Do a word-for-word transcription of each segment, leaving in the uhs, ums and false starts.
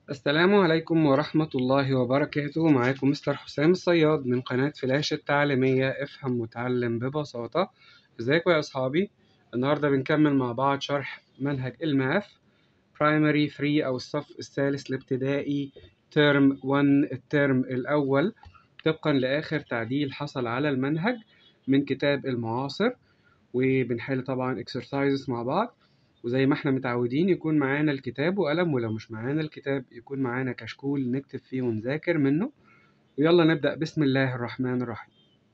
السلام عليكم ورحمة الله وبركاته. معاكم مستر حسام الصياد من قناة فلاش التعليمية افهم وتعلم ببساطة. ازيكم يا أصحابي؟ النهاردة بنكمل مع بعض شرح منهج الماث برايمري ثلاثة أو الصف الثالث الابتدائي ترم واحد الترم الأول، طبقا لآخر تعديل حصل على المنهج من كتاب المعاصر. وبنحل طبعا exercises مع بعض، وزي ما احنا متعودين يكون معانا الكتاب وقلم، ولو مش معانا الكتاب يكون معانا كشكول نكتب فيه ونذاكر منه. ويلا نبدأ بسم الله الرحمن الرحيم.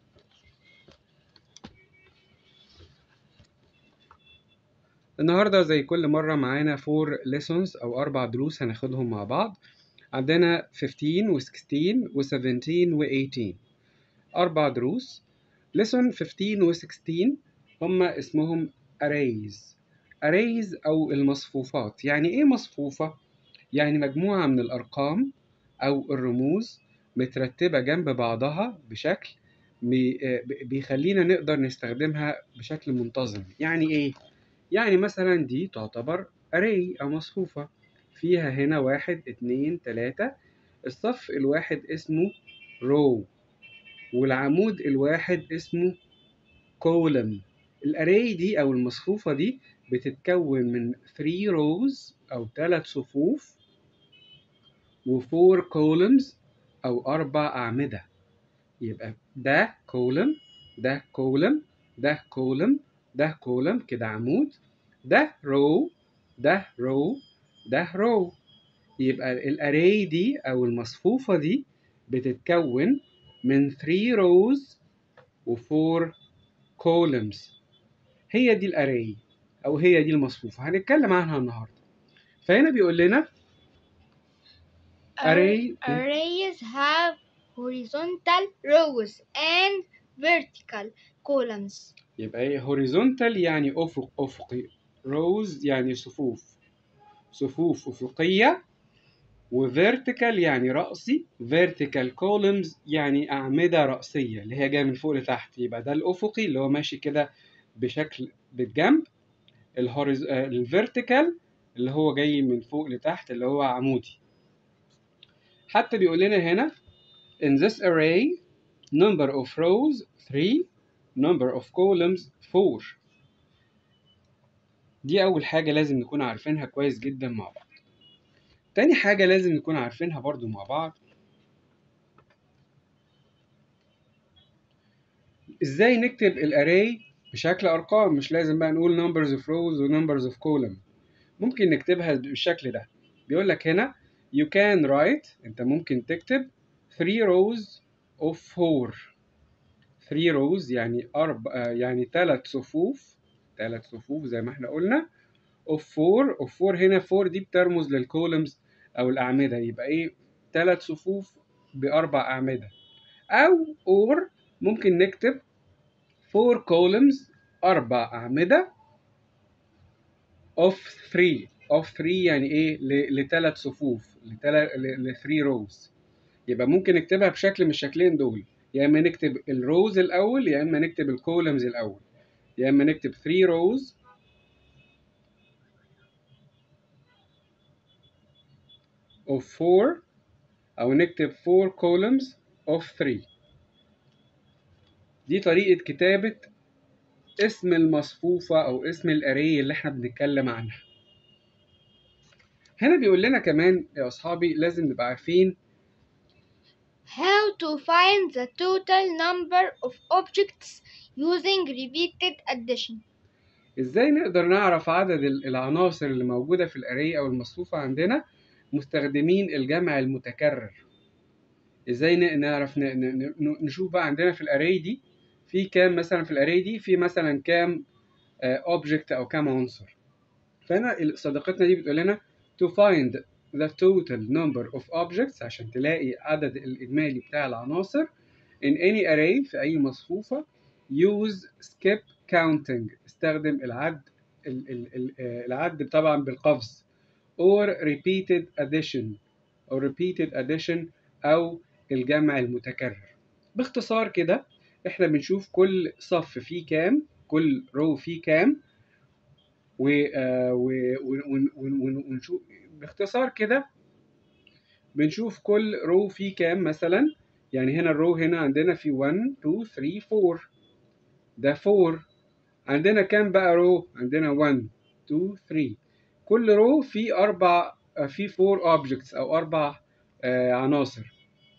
النهاردة زي كل مرة معانا four lessons أو أربع دروس هناخدهم مع بعض. عندنا خمستاشر و ستاشر و سبعتاشر و تمنتاشر، أربع دروس. lesson خمستاشر و ستاشر هما اسمهم arrays. arrays أو المصفوفات. يعني إيه مصفوفة؟ يعني مجموعة من الأرقام أو الرموز مترتبة جنب بعضها بشكل بيخلينا نقدر نستخدمها بشكل منتظم. يعني إيه؟ يعني مثلا دي تعتبر array أو مصفوفة، فيها هنا واحد اتنين تلاتة. الصف الواحد اسمه row، والعمود الواحد اسمه column. الاري دي أو المصفوفة دي بتتكون من three rows أو ثلاث صفوف و four columns أو أربع أعمدة. يبقى ده column، ده column، ده column، ده column كده عمود، ده row، ده row، ده row. يبقى الاري دي أو المصفوفة دي بتتكون من three rows و four columns. هي دي الاري أو هي دي المصفوفة هنتكلم عنها النهاردة. فهنا بيقول لنا array arrays have horizontal rows and vertical columns. يبقى ايه horizontal يعني افق افقي، rows يعني صفوف صفوف افقيه، و vertical يعني رأسي، vertical columns يعني أعمدة رأسية اللي هي جاية من فوق لتحت. يبقى ده الأفقي اللي هو ماشي كده بشكل بالجنب، الهوريز الفيرتيكال اللي هو جاي من فوق لتحت اللي هو عمودي. حتى بيقول لنا هنا in this array number of rows three number of columns four. دي أول حاجة لازم نكون عارفينها كويس جدا مع بعض. تاني حاجة لازم نكون عارفينها برضو مع بعض، ازاي نكتب الاري بشكل ارقام. مش لازم بقى نقول numbers of rows و numbers of column، ممكن نكتبها بالشكل ده. بيقول لك هنا you can write، انت ممكن تكتب three rows of four. three rows يعني أربع يعني ثلاث صفوف، ثلاث صفوف زي ما احنا قلنا of four. of four هنا four دي بترمز للكولمز أو الأعمدة. يبقى إيه؟ ثلاث صفوف بأربع أعمدة. أو or ممكن نكتب four columns أربع أعمدة of three. of three يعني إيه؟ لثلاث صفوف، ل three rows. يبقى ممكن نكتبها بشكل من الشكلين دول، يا إما نكتب الروز الأول يا إما نكتب الكولمز الأول. يا إما نكتب three rows of four أو نكتب four columns of three. دي طريقة كتابة اسم المصفوفة أو اسم الأري اللي احنا بنتكلم عنها. هنا بيقول لنا كمان يا أصحابي لازم نبقى عارفين How to find the total number of objects using repeated addition. إزاي نقدر نعرف عدد العناصر اللي موجودة في الأري أو المصفوفة عندنا مستخدمين الجمع المتكرر. إزاي نعرف نشوف بقى عندنا في الأري دي في كام، مثلا في الأري دي في مثلا كام object أو كام عنصر. فهنا صديقتنا دي بتقول لنا to find the total number of objects، عشان تلاقي عدد الإجمالي بتاع العناصر in any array في أي مصفوفة use skip counting، استخدم العد العد طبعا بالقفز، or repeated addition or repeated addition أو الجمع المتكرر. باختصار كده احنا بنشوف كل صف فيه كام، كل رو فيه كام، ونشوف باختصار كده بنشوف كل رو فيه كام مثلا. يعني هنا الرو هنا عندنا في واحد اتنين تلاتة أربعة، ده أربعة. عندنا كام بقى رو؟ عندنا واحد اتنين تلاتة. كل رو فيه أربع، فيه أربعة objects أو أربع آه عناصر.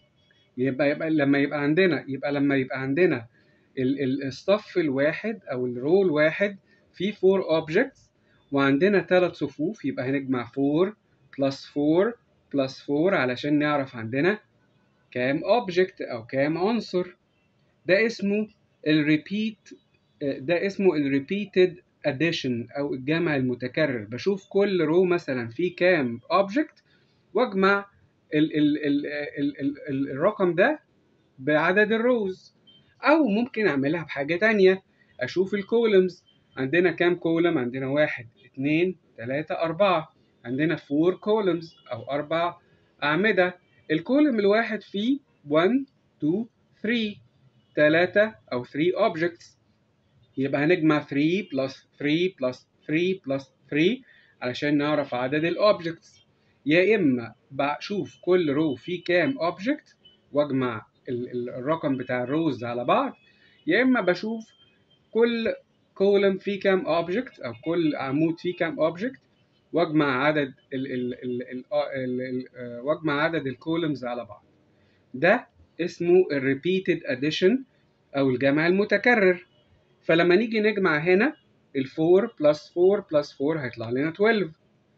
يبقى يبقى لما يبقى عندنا يبقى لما يبقى عندنا ال- ال- الصف الواحد أو الرو الواحد فيه أربعة objects وعندنا ثلاث صفوف، يبقى هنجمع أربعة بلس أربعة بلس أربعة علشان نعرف عندنا كام object أو كام عنصر. ده اسمه الريبيت، ده اسمه الريبيتد اديشن او الجمع المتكرر. بشوف كل رو مثلا فيه كام اوبجكت واجمع ال ال ال ال ال ال الرقم ده بعدد الروز. او ممكن اعملها بحاجة تانية، اشوف الكولمز. عندنا كام كولم؟ عندنا واحد اتنين تلاتة اربعة، عندنا فور كولمز او اربع اعمدة. الكولم الواحد فيه واحد اتنين تلاتة، تلاتة او تلاتة objects، يبقى هنجمع تلاتة بلس تلاتة بلس تلاتة بلس تلاتة علشان نعرف عدد الاوبجكتس. يا اما بشوف كل رو فيه كام اوبجكت واجمع ال ال الرقم بتاع الروز على بعض، يا اما بشوف كل كولم فيه كام اوبجكت او كل عمود فيه كام اوبجكت واجمع عدد ال ال ال ال ال ال واجمع عدد الكولمز على بعض. ده اسمه الريبيتد اديشن او الجمع المتكرر. فلما نيجي نجمع هنا ال أربعة بلس أربعة بلس أربعة هيطلع لنا اتناشر.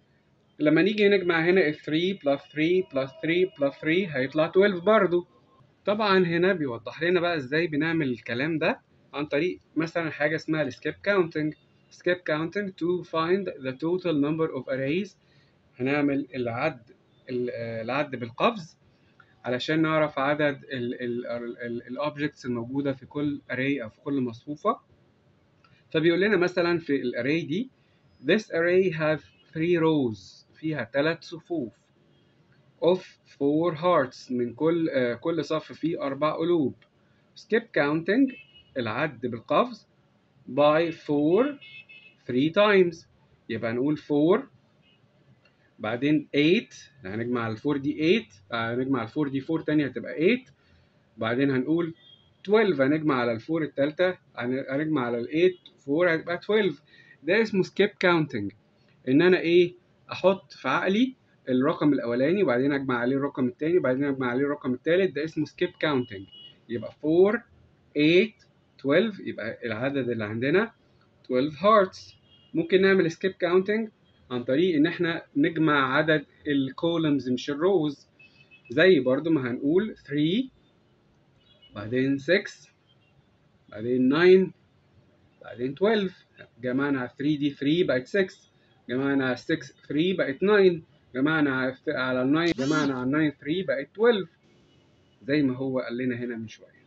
لما نيجي نجمع هنا ال تلاتة بلس تلاتة بلس تلاتة بلس تلاتة هيطلع اتناشر برضو. طبعا هنا بيوضح لنا بقى ازاي بنعمل الكلام ده عن طريق مثلا حاجة اسمها السكيب كاونتنج. skip counting to find the total number of arrays. هنعمل العد العد بالقفز علشان نعرف عدد الاوبجكتس الموجودة في كل array أو في كل مصفوفة. فبيقول لنا مثلا في الاري دي this array have three rows، فيها ثلاث صفوف of four hearts، من كل آه كل صف فيه أربع قلوب. skip counting العد بالقفز by four three times، يبقى نقول أربعة بعدين تمانية، هنجمع على الفور دي تمانية، هنجمع على الفور دي أربعة تانية هتبقى تمانية، بعدين هنقول اتناشر هنجمع على الفور التالتة، هنجمع على التمانية أربعة هتبقى اتناشر. ده اسمه skip counting، ان انا ايه احط في عقلي الرقم الاولاني وبعدين اجمع عليه الرقم الثاني وبعدين اجمع عليه الرقم الثالث. ده اسمه skip counting. يبقى أربعة تمانية اتناشر، يبقى العدد اللي عندنا اتناشر hearts. ممكن نعمل skip counting عن طريق ان احنا نجمع عدد الكولمز مش الروز، زي برضو ما هنقول تلاتة بعدين ستة بعدين تسعة بعدين اتناشر. جمعنا على تلاتة دي تلاتة بقت ستة، جمعنا على ستة تلاتة بقت تسعة، جمعنا على ال تسعة جمعنا على ال تسعة تلاتة بقت اتناشر زي ما هو قال لنا هنا من شويه.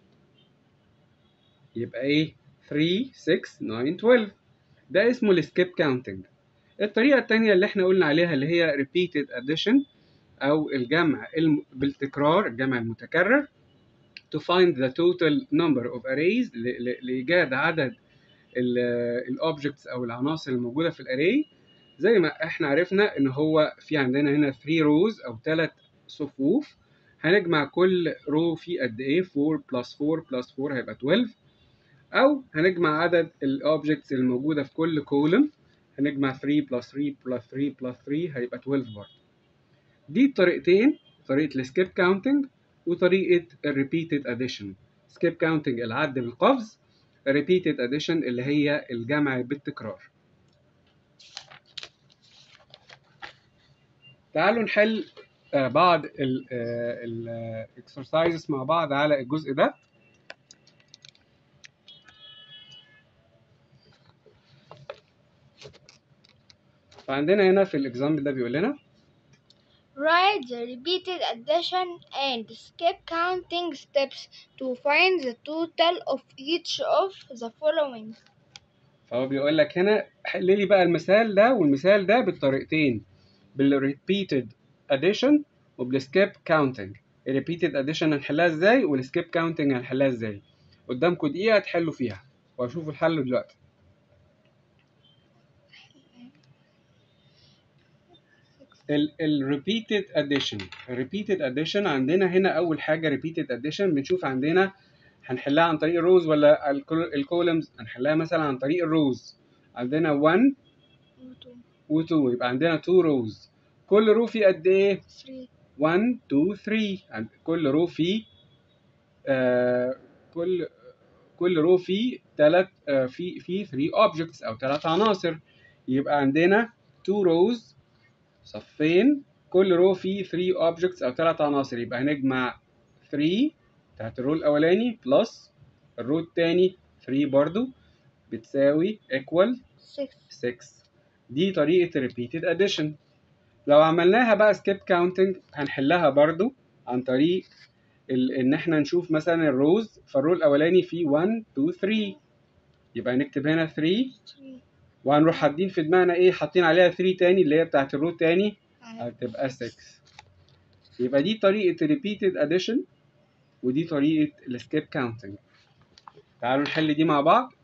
يبقى ايه تلاتة ستة تسعة اتناشر. ده اسمه السكيب كاونتنج. الطريقه الثانيه اللي احنا قلنا عليها اللي هي repeated addition او الجمع بالتكرار، الجمع المتكرر. to find the total number of arrays، لايجاد عدد الاوبجكتس او العناصر الموجوده في الاري. زي ما احنا عرفنا ان هو في عندنا هنا تلاتة روز او ثلاث صفوف، هنجمع كل رو فيه قد ايه؟ أربعة بلس أربعة بلس أربعة هيبقى اتناشر، او هنجمع عدد الاوبجكتس الموجوده في كل كولم، هنجمع تلاتة بلس تلاتة بلس تلاتة بلس تلاتة هيبقى اتناشر برضه. دي الطريقتين، طريقه السكيب كاونتنج وطريقه الريبيتد اديشن. سكيب كاونتنج العد بالقفز، repeated addition اللي هي الجمع بالتكرار. تعالوا نحل بعض ال exercises مع بعض على الجزء ده. فعندنا هنا في الاكزامبل ده بيقول لنا write the repeated addition and skip counting steps to find the total of each of the following. فهو بيقول لك هنا حل لي بقى المثال ده والمثال ده بالطريقتين، بالريبيتد اديشن وبالسكيب كاونتنج. الريبيتد اديشن هنحلها ازاي والسكيب كاونتنج هنحلها ازاي. قدامكم دقيقه تحلوا فيها وهشوفوا الحل دلوقتي. ال repeated addition. repeated addition عندنا هنا أول حاجة repeated addition بنشوف عندنا هنحلها عن طريق الروز ولا الكولمز. هنحلها مثلا عن طريق الروز. عندنا واحد و اتنين يبقى عندنا اتنين روز. كل رو فيه قد ايه؟ three. واحد اتنين تلاتة. كل رو فيه آه كل كل رو فيه ثلاث آه في في تلاتة objects او ثلاث عناصر. يبقى عندنا اتنين روز صفين، كل رو فيه تلاتة objects او ثلاث عناصر. يبقى هنجمع تلاتة بتاعت الرو الاولاني بلس الرو الثاني تلاتة برضو بتساوي equal ستة. دي طريقة repeated addition. لو عملناها بقى skip counting هنحلها برضو عن طريق ال... ان احنا نشوف مثلا الروز. فالرو الاولاني فيه واحد اتنين تلاتة، يبقى نكتب هنا تلاتة وهنروح حاطين في دماغنا ايه؟ حاطين عليها تلاتة تاني اللي هي بتاعت الرو التاني هتبقى ستة. يبقى دي طريقة repeated addition ودي طريقة الskip counting. تعالوا نحل دي مع بعض.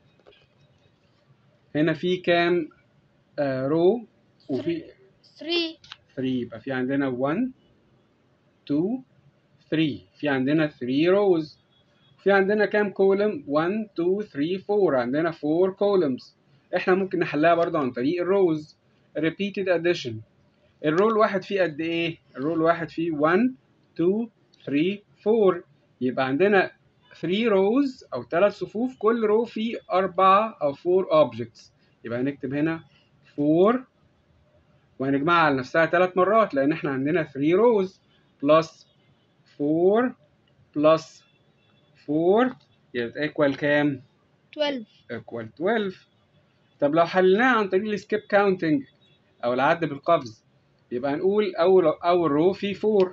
هنا في كام آه رو؟ وفي three. تلاتة. يبقى في عندنا واحد اتنين تلاتة. في عندنا تلاتة روز. في عندنا كام كولم؟ واحد اتنين تلاتة اربعة. عندنا اربعة كولمز. احنا ممكن نحلها برضه عن طريق الروز. repeated addition. الرو الواحد فيه قد ايه؟ الرو الواحد فيه واحد اتنين تلاتة اربعة. يبقى عندنا تلاتة روز او ثلاث صفوف، كل رو فيه أربعة او أربعة objects. يبقى هنكتب هنا أربعة وهنجمعها على نفسها ثلاث مرات لان احنا عندنا تلاتة روز بلس أربعة بلس أربعة يبقى ايكوال كام؟ twelve. ايكوال اتناشر. طب لو حلناها عن طريق السكيب كاونتنج او العد بالقفز يبقى هنقول اول اول رو فيه أربعة،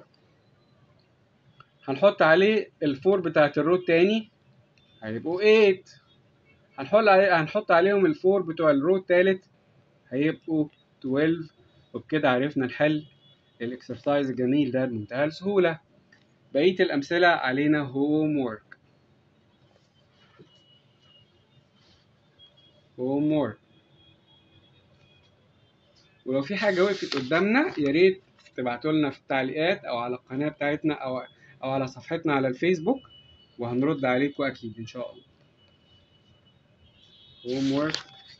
هنحط عليه الفور بتاعت الرو التاني هيبقوا تمانية، هنحط عليه هنحط عليهم الفور بتوع الرو التالت هيبقوا اتناشر. وبكده عرفنا نحل الاكسرسايز الجميل ده بمنتهى السهولة. بقية الأمثلة علينا هوم وورك. هوم وورك. ولو في حاجة وقفت قدامنا يا ريت تبعتوا لنا في التعليقات أو على القناة بتاعتنا أو أو على صفحتنا على الفيسبوك وهنرد عليكم أكيد إن شاء الله. هوم وورك.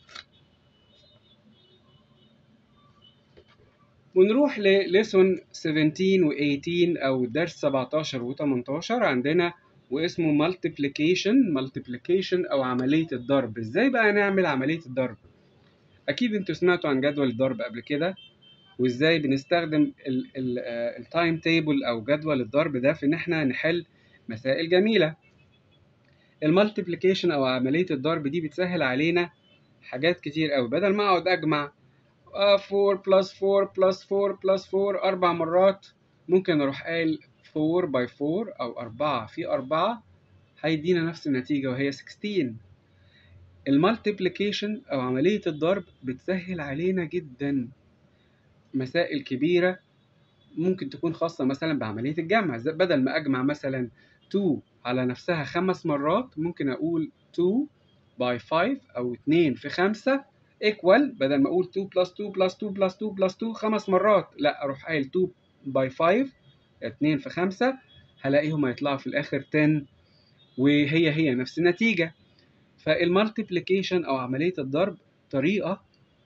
ونروح لليسون سبعتاشر و تمنتاشر أو درس سبعتاشر و تمنتاشر عندنا واسمه multiplication. multiplication أو عملية الضرب. إزاي بقى نعمل عملية الضرب؟ أكيد أنتوا سمعتوا عن جدول الضرب قبل كده، وإزاي بنستخدم التايم تيبل أو جدول الضرب ده في إن إحنا نحل مسائل جميلة. المالتيبليكيشن أو عملية الضرب دي بتسهل علينا حاجات كتير أوي. بدل ما أقعد أجمع أربعة بلس أربعة بلس أربعة بلس أربعة أربع مرات، ممكن أروح قايل أربعة باي أربعة أو أربعة في أربعة هيدينا نفس النتيجة وهي ستاشر. المالتيبليكيشن أو عملية الضرب بتسهل علينا جدا مسائل كبيرة ممكن تكون خاصة مثلا بعملية الجمع. بدل ما أجمع مثلا اتنين على نفسها خمس مرات ممكن أقول اتنين باي خمسة أو اتنين في خمسة equal، بدل ما أقول اتنين بلس اتنين بلس اتنين بلس اتنين بلس اتنين خمس مرات، لا أروح قايل اتنين باي خمسة اتنين في خمسة هلاقيهم هيطلعوا في الآخر عشرة وهي هي نفس النتيجة. فالمالتيبليكيشن أو عملية الضرب طريقة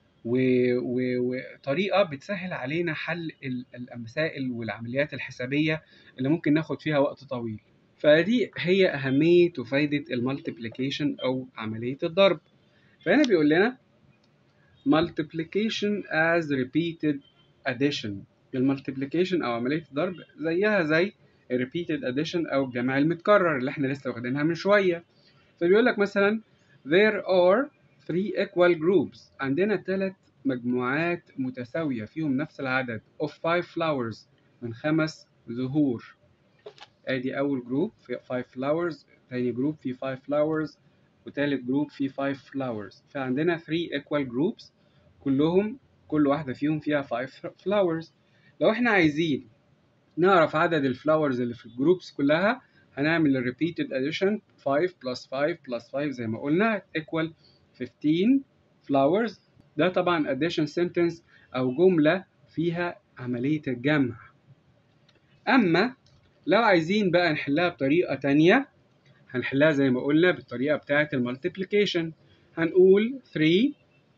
وطريقة بتسهل علينا حل المسائل والعمليات الحسابية اللي ممكن ناخد فيها وقت طويل. فدي هي أهمية وفايدة المالتيبليكيشن أو عملية الضرب. فهنا بيقول لنا multiplication as repeated addition. المالتيبليكيشن أو عملية الضرب زيها زي repeated addition أو الجمع المتكرر اللي احنا لسه واخدينها من شوية. فبيقول لك مثلا there are three equal groups. عندنا ثلاث مجموعات متساوية فيهم نفس العدد of five flowers من خمس زهور. ادي اول جروب في five flowers، ثاني جروب فيه five flowers، وثالث جروب فيه five flowers. فعندنا three equal groups كلهم كل واحدة فيهم فيها five flowers. لو احنا عايزين نعرف عدد الفلاورز اللي في الجروبس كلها هنعمل ال repeated addition خمسة plus خمسة plus خمسة زي ما قلنا equal خمستاشر flowers. ده طبعا addition sentence أو جملة فيها عملية الجمع. أما لو عايزين بقى نحلها بطريقة تانية، هنحلها زي ما قلنا بالطريقة بتاعة المالتيبليكيشن. هنقول three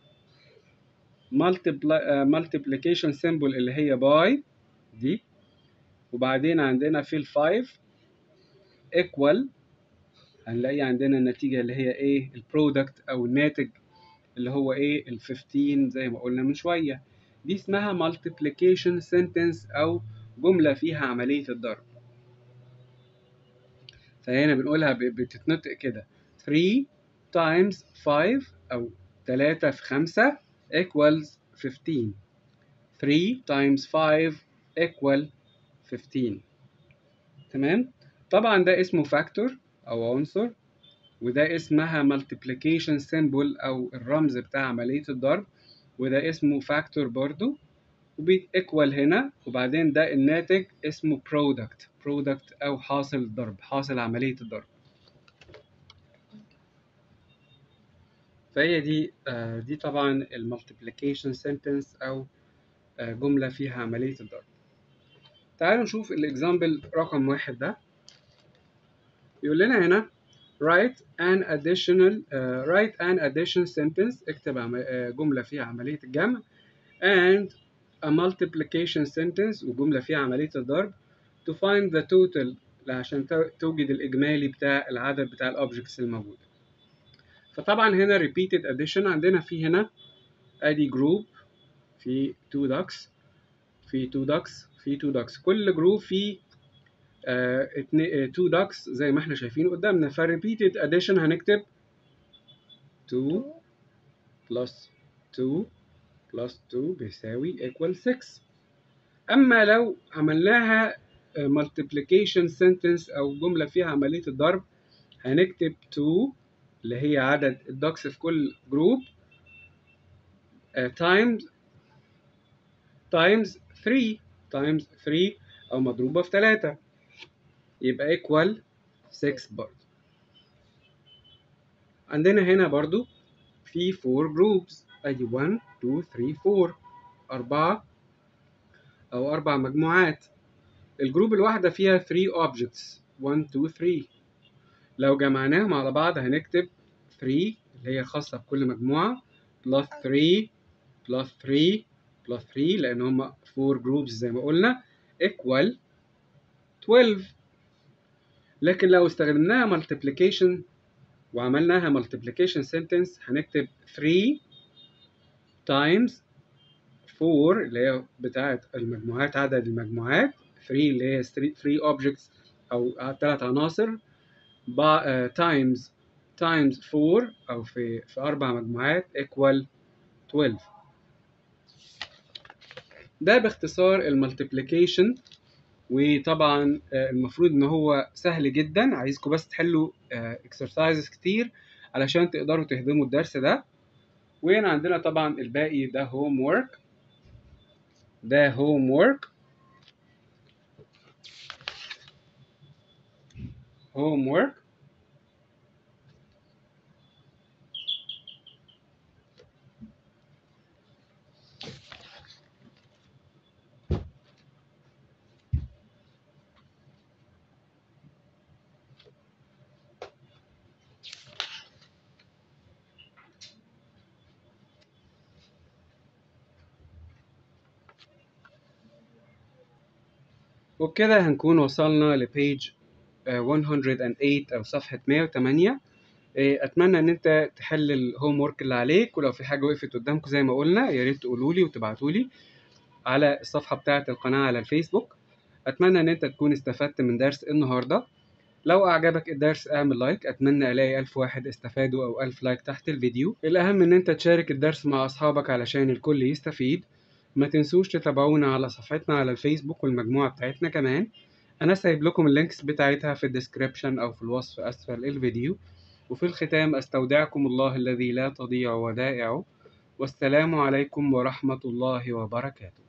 multiplication symbol اللي هي باي دي، وبعدين عندنا في ال five equal، هنلاقي عندنا النتيجة اللي هي ايه؟ البرودكت او الناتج اللي هو ايه؟ ال fifteen زي ما قلنا من شوية. دي اسمها multiplication sentence او جملة فيها عملية الضرب. فهنا بنقولها بتتنطق كده three times five او تلاتة في خمسة equals fifteen. three times five equal fifteen. تمام؟ طبعا ده اسمه فاكتور او عنصر، وده اسمها multiplication symbol او الرمز بتاع عملية الضرب، وده اسمه فاكتور برضو، وبيتيكوال هنا، وبعدين ده الناتج اسمه product. product او حاصل الضرب، حاصل عملية الضرب. فهي دي آه دي طبعا المالتيبليكيشن سنتنس او آه جملة فيها عملية الضرب. تعالوا نشوف الاكزامبل رقم واحد ده. يقول لنا هنا write an additional uh, write an addition sentence، اكتب uh, جملة فيها عملية الجمع، and a multiplication sentence، وجملة فيها عملية الضرب، to find the total، عشان توجد الإجمالي بتاع العدد بتاع الأوبجكتس الموجودة. فطبعا هنا repeated addition، عندنا في هنا ادي جروب في two ducks، في two ducks في two ducks، كل جروب فيه uh, two ducks زي ما احنا شايفين قدامنا. ف repeated addition هنكتب two plus two plus two بيساوي equal six. أما لو عملناها multiplication sentence أو جملة فيها عملية الضرب، هنكتب two اللي هي عدد الدكس في كل جروب uh, times times three times three أو مضروبة في تلاتة، يبقى equal six برضه. عندنا هنا برضو في four groups، أدي one two three four، أربعة أو أربع مجموعات. الجروب الواحدة فيها three objects one two three، لو جمعناهم على بعض هنكتب three اللي هي خاصة بكل مجموعة plus three plus three plus three، لأن هما four groups زي ما قلنا equal twelve. لكن لو استخدمناها multiplication وعملناها multiplication sentence، هنكتب three times four اللي هي بتاعة المجموعات، عدد المجموعات three اللي هي three objects أو ثلاث عناصر uh, times times four أو في في أربع مجموعات equal twelve. ده باختصار المالتيبليكيشن، وطبعا المفروض إن هو سهل جدا. عايزكم بس تحلوا exercises كتير علشان تقدروا تهضموا الدرس ده. وهنا عندنا طبعا الباقي ده homework، ده homework homework وبكده هنكون وصلنا لبيج one hundred eight أو صفحة مية وتمانية. أتمنى إن أنت تحل الهوم ورك اللي عليك، ولو في حاجة وقفت قدامكم زي ما قلنا يا ريت تقولوا لي وتبعتوا لي على الصفحة بتاعة القناة على الفيسبوك. أتمنى إن أنت تكون استفدت من درس النهاردة. لو أعجبك الدرس اعمل لايك، أتمنى ألاقي ألف واحد استفادوا أو ألف لايك تحت الفيديو. الأهم إن أنت تشارك الدرس مع أصحابك علشان الكل يستفيد. ما تنسوش تتابعونا على صفحتنا على الفيسبوك والمجموعة بتاعتنا كمان، أنا سايب لكم اللينكس بتاعتها في الديسكريبشن أو في الوصف أسفل الفيديو. وفي الختام أستودعكم الله الذي لا تضيع ودائعه، والسلام عليكم ورحمة الله وبركاته.